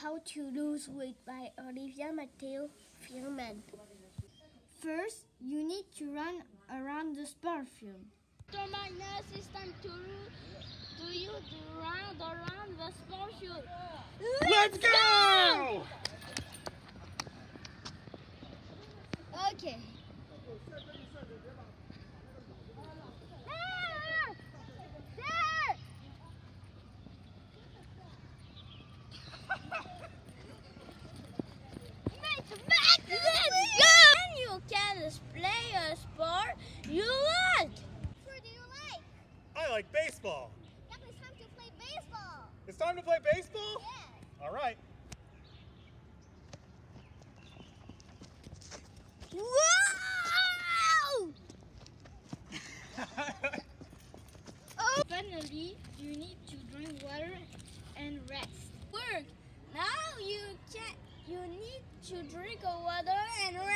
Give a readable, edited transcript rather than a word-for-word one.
How to Lose Weight by Olivia Mateo Firman. First, you need to run around the sport field. Minus, it's time to you to run around the sport field. Let's go! Okay. When you can play a sport you like. What do you like? I like baseball. Yeah, it's time to play baseball. It's time to play baseball? Yeah. All right. Wow! Finally, you need to drink water and rest. Work. Now you need to drink water and rest.